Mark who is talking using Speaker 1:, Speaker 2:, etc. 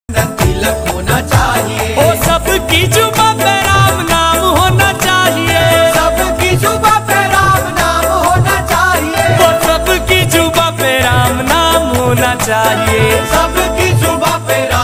Speaker 1: तिलक होना चाहिए।
Speaker 2: ओ सबकी जुबा पे राम नाम होना चाहिए।
Speaker 1: सबकी जुबा पे राम नाम होना चाहिए।
Speaker 2: ओ सबकी जुबा पे राम नाम होना चाहिए।